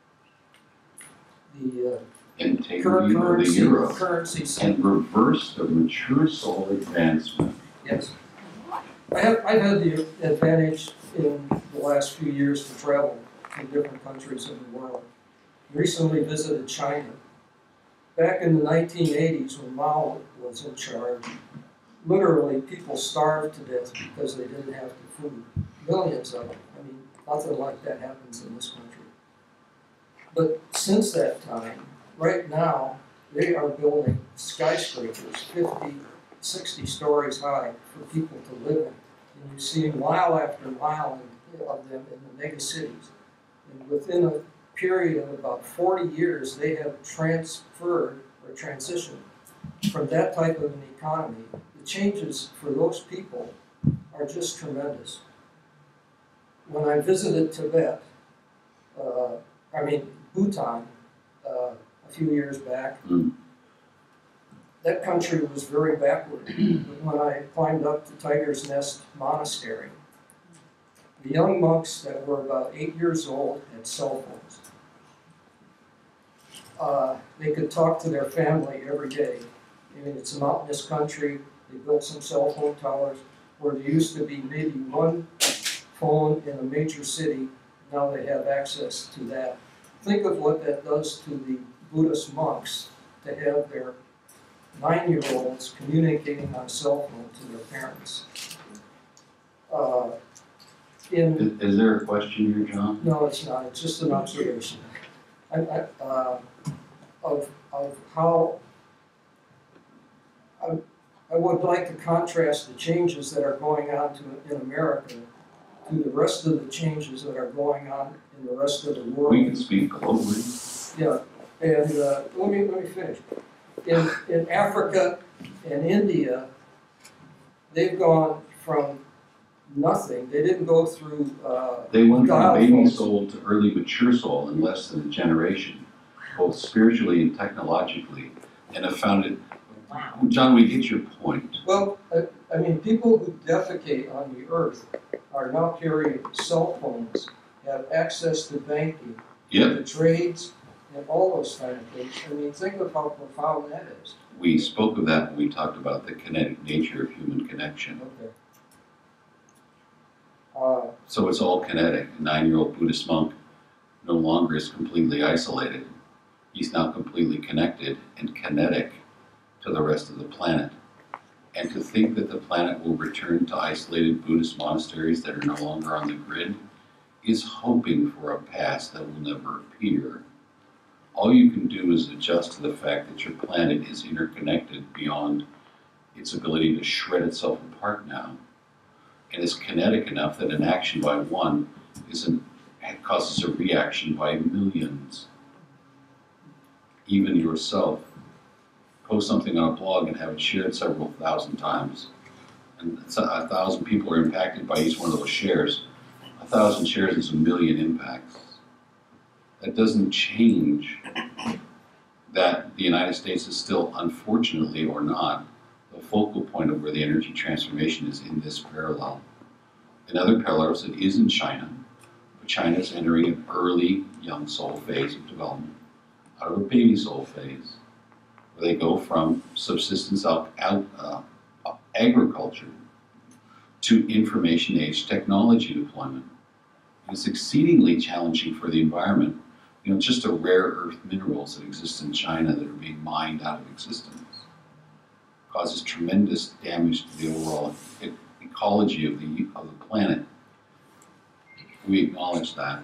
the uh, Integrity current of the currency, euro currency system. and reverse the mature soul advancement. Yes. I have, I've had the advantage in the last few years to travel to different countries in the world. Recently visited China. Back in the nineteen eighties when Mao was in charge, literally people starved to death because they didn't have the food. Millions of them. I mean, nothing like that happens in this country. But since that time, right now, they are building skyscrapers, fifty, sixty stories high for people to live in. And you see mile after mile of them in the mega cities. And within a period of about forty years, they have transferred or transitioned from that type of an economy. The changes for those people are just tremendous. When I visited Tibet, uh, I mean Bhutan, uh, a few years back, Mm. that country was very backward. But when I climbed up to Tiger's Nest Monastery, the young monks that were about eight years old had cell phones. Uh, they could talk to their family every day. I mean, it's a mountainous country. They built some cell phone towers where there used to be maybe one phone in a major city. Now they have access to that. Think of what that does to the Buddhist monks to have their nine-year-olds communicating on a cell phone to their parents. Uh, in Is, is there a question here, John? No, it's not. It's just an observation. I, I, uh, of, of how I, I would like to contrast the changes that are going on to, in America to the rest of the changes that are going on in the rest of the world. We can speak globally. Yeah, and uh, let me let me finish. In in Africa and India, they've gone from nothing. They didn't go through. Uh, They went from dial baby phones. soul to early mature soul in less than a generation, both spiritually and technologically, and have found it. Wow. John, we get your point. Well, I, I mean, people who defecate on the earth are now carrying cell phones, have access to banking, Yep. to trades, and all those kind of things. I mean, think of how profound that is. We spoke of that when we talked about the kinetic nature of human connection. Okay. Uh, So it's all kinetic. A nine-year-old Buddhist monk no longer is completely isolated. He's now completely connected and kinetic to the rest of the planet. And to think that the planet will return to isolated Buddhist monasteries that are no longer on the grid is hoping for a past that will never appear. All you can do is adjust to the fact that your planet is interconnected beyond its ability to shred itself apart now, and is kinetic enough that an action by one isn't, causes a reaction by millions. Even yourself. Post something on a blog and have it shared several thousand times. And a thousand people are impacted by each one of those shares. A thousand shares is a million impacts. That doesn't change that the United States is still, unfortunately or not, the focal point of where the energy transformation is in this parallel. In other parallels, it is in China, but China is entering an early young soul phase of development, out of a baby soul phase, where they go from subsistence out, out, uh, agriculture to information age technology deployment. It's exceedingly challenging for the environment. You know, just the rare earth minerals that exist in China that are being mined out of existence causes tremendous damage to the overall e ecology of the, of the planet. We acknowledge that.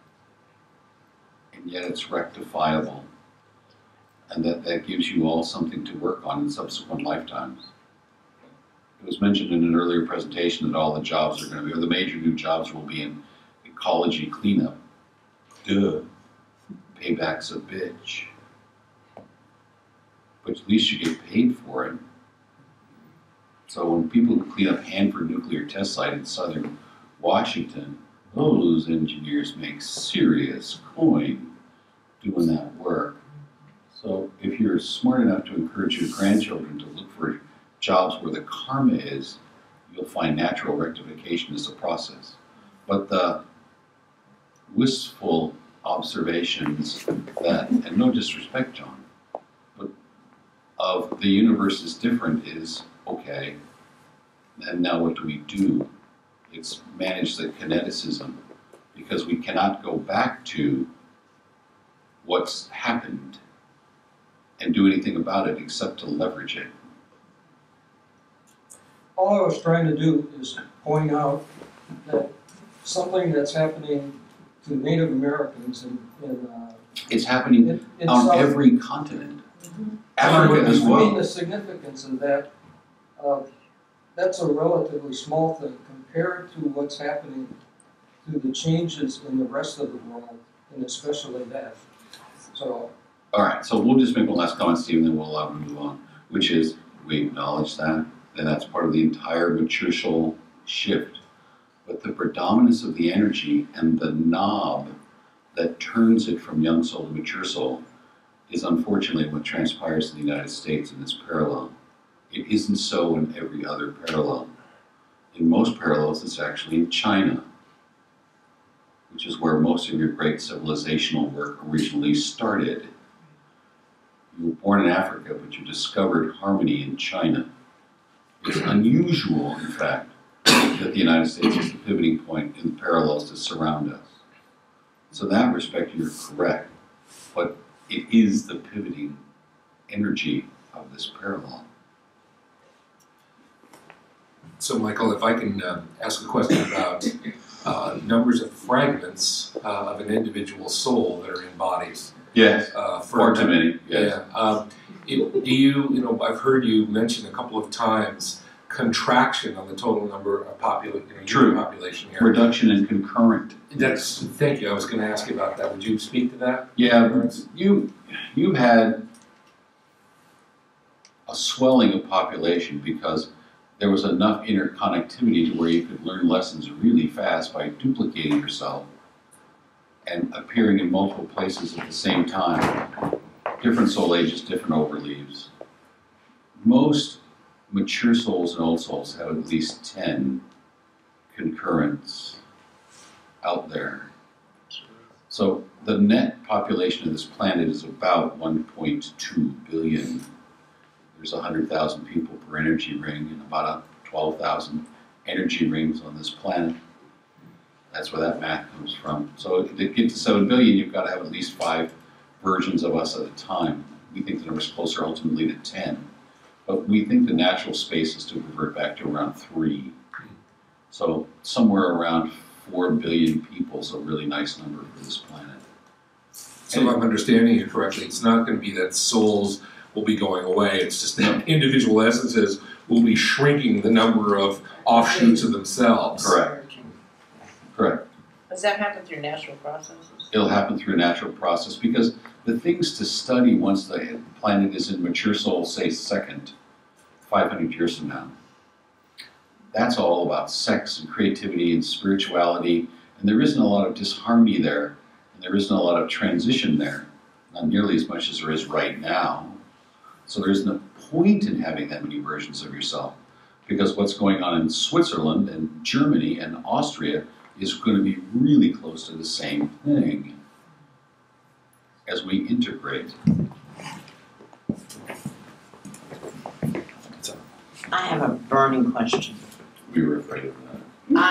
And yet it's rectifiable. And that, that gives you all something to work on in subsequent lifetimes. It was mentioned in an earlier presentation that all the jobs are going to be, or the major new jobs will be in ecology cleanup. Duh. Payback's a bitch. But at least you get paid for it. So when people clean up Hanford nuclear test site in southern Washington, those engineers make serious coin doing that work. So if you're smart enough to encourage your grandchildren to look for jobs where the karma is, you'll find natural rectification as a process. But the wistful observations that, and no disrespect, John, but of the universe is different is, okay, and now what do we do? It's manage the kineticism, because we cannot go back to what's happened and do anything about it except to leverage it. all I was trying to do is point out that something that's happening to Native Americans in, in uh, It's happening in, in on South, every continent. Mhm. Africa as I mean, well. the significance of that, uh, that's a relatively small thing compared to what's happening to the changes in the rest of the world, and especially that. So, All right, so we'll just make one last comment, Steve, and then we'll allow him to move on, which is we acknowledge that, and that's part of the entire mature soul shift. But the predominance of the energy and the knob that turns it from young soul to mature soul is unfortunately what transpires in the United States in this parallel. It isn't so in every other parallel. In most parallels, it's actually in China, which is where most of your great civilizational work originally started. You were born in Africa, but you discovered harmony in China. It's unusual, in fact, that the United States is the pivoting point in the parallels that surround us. So in that respect, you're correct, but it is the pivoting energy of this parallel. So, Michael, if I can uh, ask a question about uh, numbers of fragments uh, of an individual soul that are in bodies. Yes, Uh, far too many, yes. Yeah. Um, it, do you, you know, I've heard you mention a couple of times contraction on the total number of population, you know, True. human population here. Reduction in concurrent. That's, thank you, I was gonna ask you about that. Would you speak to that? Yeah, you, you've had a swelling of population because there was enough interconnectivity to where you could learn lessons really fast by duplicating yourself and appearing in multiple places at the same time. Different soul ages, different overleaves. Most mature souls and old souls have at least ten concurrents out there. So the net population of this planet is about one point two billion. There's one hundred thousand people per energy ring and about twelve thousand energy rings on this planet. That's where that math comes from. So to get to seven billion, you've got to have at least five versions of us at a time. We think the number's closer ultimately to ten. But we think the natural space is to revert back to around three. So somewhere around four billion people is a really nice number for this planet. So if I'm understanding you correctly, it's not gonna be that souls will be going away, it's just that individual essences will be shrinking the number of offshoots of themselves. Correct. Correct. Does that happen through natural processes? It'll happen through a natural process because the things to study once the planet is in mature soul, say second, five hundred years from now, that's all about sex and creativity and spirituality, and there isn't a lot of disharmony there, and there isn't a lot of transition there, not nearly as much as there is right now. So there isn't a point in having that many versions of yourself, because what's going on in Switzerland and Germany and Austria is going to be really close to the same thing as we integrate. I have a burning question. We were afraid of that.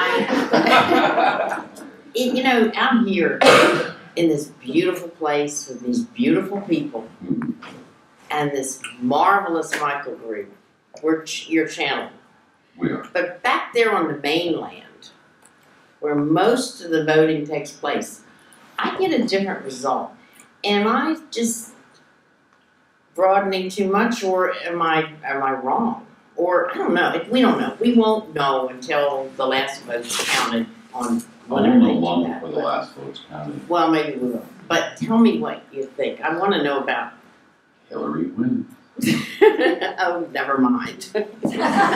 I, you know, out here in this beautiful place with these beautiful people Mm-hmm. and this marvelous microgroup, we're ch- your channel. We are. But back there on the mainland, where most of the voting takes place, I get a different result. Am I just broadening too much, or am I am I wrong? Or I don't know. We don't know. We won't know until the last vote's counted on Well, whatever we'll they know do long that. before the last vote's counted. Well, maybe we will. But tell me what you think. I want to know about. Hillary wins. Oh, never mind. Who's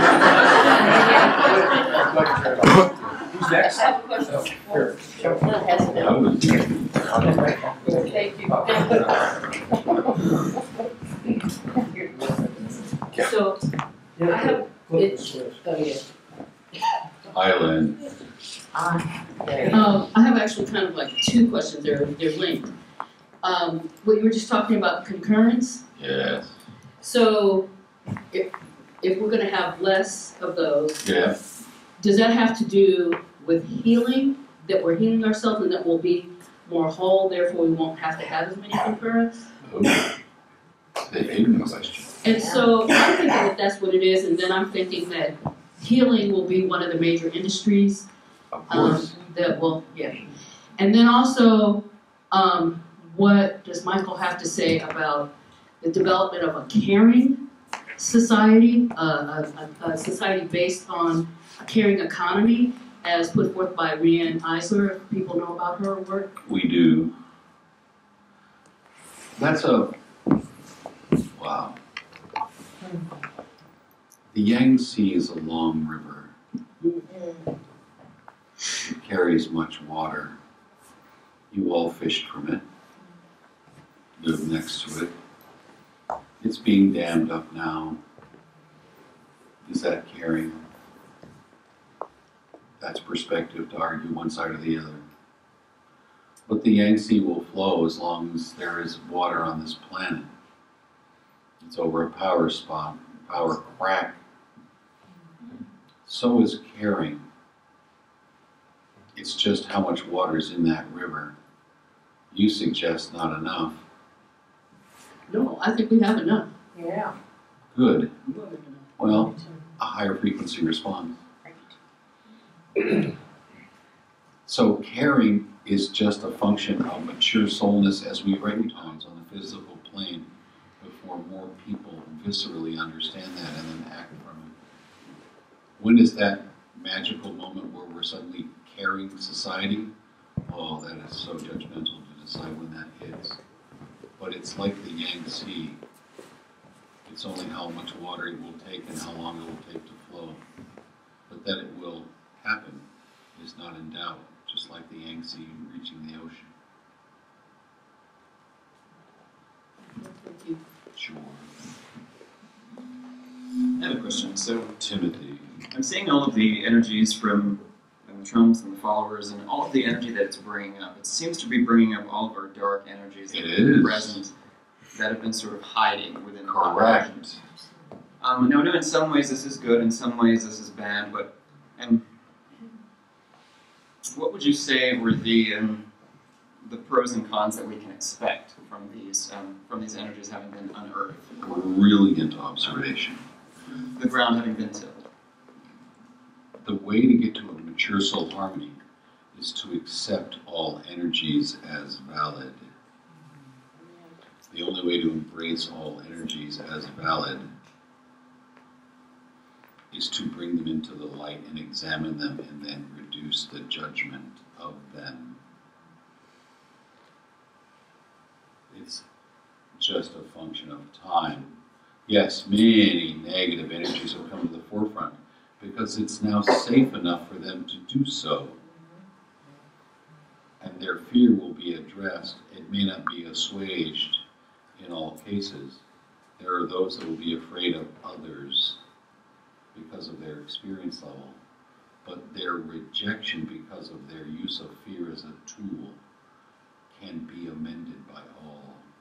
next? I have a question. Oh, here. Sure. I was Thank you. So, I have, it's, oh yeah. Island. Um, I have actually kind of like two questions, they're, they're linked. Um, what you were just talking about concurrence, Yes. so if, if we're gonna have less of those, Yeah. does that have to do with healing, that we're healing ourselves and that we'll be more whole, therefore we won't have to have as many concurrents? Oh. The ignorant question. And so I'm thinking that that's what it is, and then I'm thinking that healing will be one of the major industries Of um, course. that will, yeah. And then also, um, what does Michael have to say about the development of a caring society, uh, a, a, a society based on a caring economy, as put forth by Rianne Eisler, if people know about her work? We do. That's a, wow. The Yangtze is a long river. It carries much water. You all fished from it, live next to it. It's being dammed up now. Is that caring? That's perspective to argue one side or the other. But the Yangtze will flow as long as there is water on this planet. It's over a power spot, power crack. So is caring. It's just how much water is in that river. You suggest not enough. No, I think we have enough. Yeah. Good. More than enough. Well, a higher frequency response. So caring is just a function of mature soulness as we recognize on the physical plane. before more people viscerally understand that and then act from it? When is that magical moment where we're suddenly caring society? Oh, that is so judgmental to decide when that hits. But it's like the Yangtze. It's only how much water it will take and how long it will take to flow. But that it will happen is not in doubt, just like the Yangtze reaching the ocean. Thank you. Sure. I have a question. So Timothy. I'm seeing all of the energies from um, Trump's and the followers, and all of the energy that it's bringing up. It seems to be bringing up all of our dark energies that It have been is. present, that have been sort of hiding within our Correct. actions. Um, now, I know in some ways this is good, in some ways this is bad, but and what would you say were the um, the pros and cons that we can expect from these um, from these energies having been unearthed? Brilliant observation. The ground having been tilled. The way to get to a mature soul harmony is to accept all energies as valid. The only way to embrace all energies as valid is to bring them into the light and examine them and then reduce the judgment of them. It's just a function of time. Yes, many negative energies have come to the forefront because it's now safe enough for them to do so. And their fear will be addressed. It may not be assuaged in all cases. There are those that will be afraid of others because of their experience level, but their rejection because of their use of fear as a tool can be amended by all.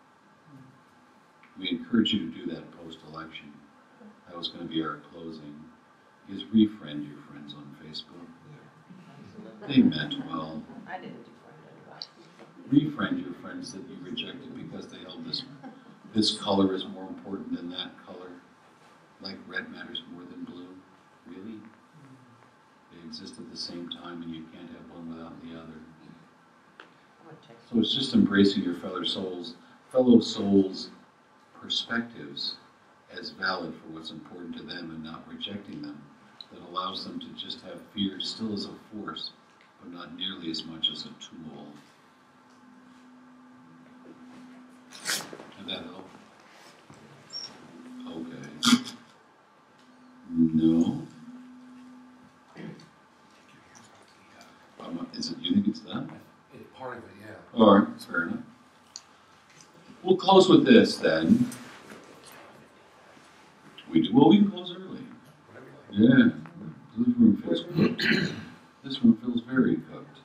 We encourage you to do that post-election. That was going to be our closing, is refriend your friends on Facebook. They meant well. I didn't do anybody. Refriend your friends that you rejected because they held this, this color is more important than that color. Like red matters more than blue. Really? They exist at the same time and you can't have one without the other. So it's just embracing your fellow souls, fellow souls' perspectives as valid for what's important to them and not rejecting them, that allows them to just have fear still as a force, but not nearly as much as a tool. Did that help? Okay. No? Um, is it, you think it's done? It's part of it, yeah. All right, fair enough. We'll close with this then. We do, well, we can close early. Yeah, this room feels cooked. This room feels very cooked.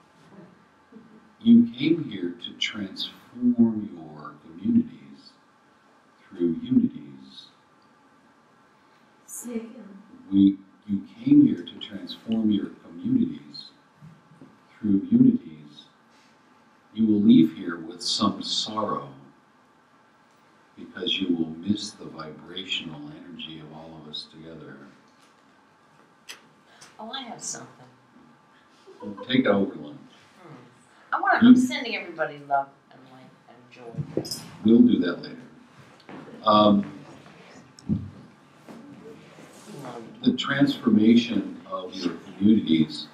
You came here to transform your communities through unities. Say again. We, you came here to transform your communities through unities. You will leave here with some sorrow because you will miss the vibrational energy of all of us together. Oh, I have something. Well, take it over lunch. Hmm. I want to, I'm sending everybody love and light and joy. We'll do that later. Um, the transformation of your communities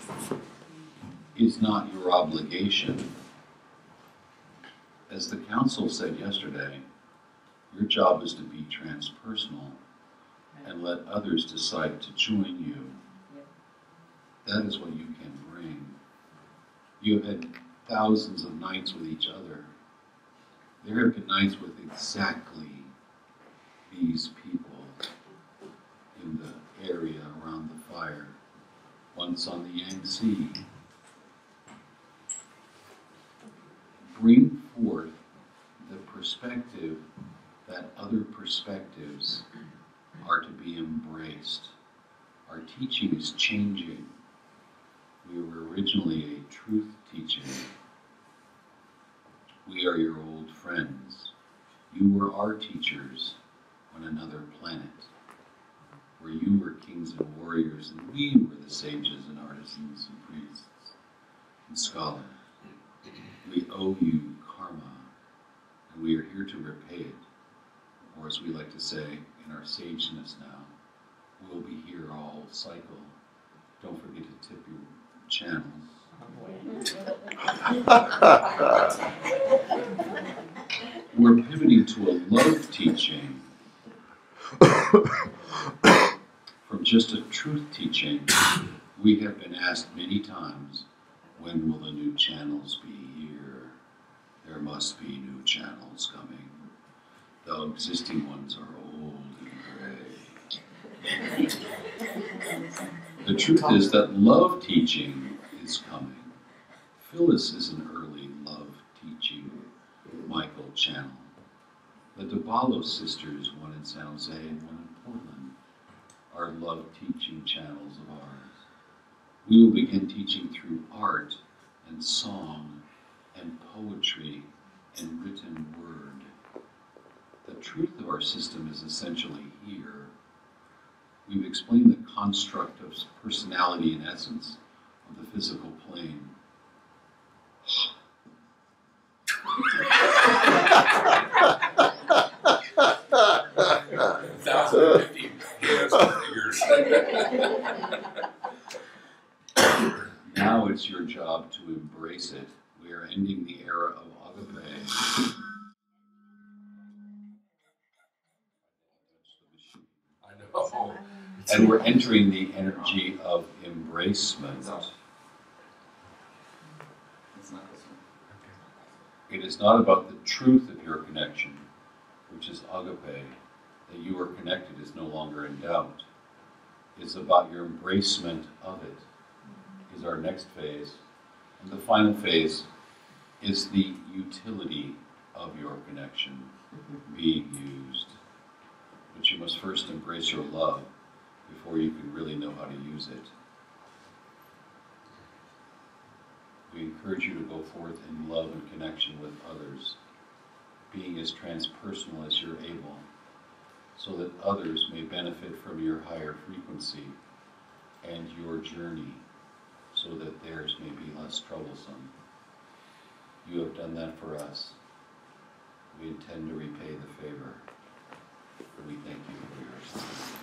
is not your obligation. As the council said yesterday, your job is to be transpersonal and let others decide to join you. That is what you can bring. You have had thousands of nights with each other. There have been nights with exactly these people in the area around the fire, once on the Yangtze. Bring forth the perspective that other perspectives are to be embraced. Our teaching is changing. We were originally a truth teaching. We are your old friends. You were our teachers on another planet, where you were kings and warriors, and we were the sages and artisans and priests and scholars. We owe you karma, and we are here to repay it. or as we like to say in our sageness now, we'll be here all cycle. Don't forget to tip your channels. We're pivoting to a love teaching from just a truth teaching. We have been asked many times, when will the new channels be here? There must be new channels coming. The existing ones are old and gray. The truth is that love teaching is coming. Phyllis is an early love teaching Michael channel. The DeBallo sisters, one in San Jose and one in Portland, are love teaching channels of ours. We will begin teaching through art and song and poetry and written word. The truth of our system is essentially here. We've explained the construct of personality and essence of the physical plane. one thousand fifty hands and fingers. Now it's your job to embrace it. We are ending the era of agape. I know. And we're entering the energy of embracement. It's not this one. It is not about the truth of your connection, which is agape, that you are connected is no longer in doubt. It's about your embracement of it, is our next phase. And the final phase is the utility of your connection being used. But you must first embrace your love before you can really know how to use it. We encourage you to go forth in love and connection with others, being as transpersonal as you're able, so that others may benefit from your higher frequency and your journey, so that theirs may be less troublesome. You have done that for us. We intend to repay the favor. We thank you for your time.